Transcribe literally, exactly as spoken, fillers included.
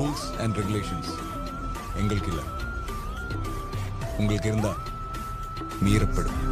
Rules and regulations எங்களுக்கு இல்லை. உங்களுக்கு இருந்தா மீறப்படும்.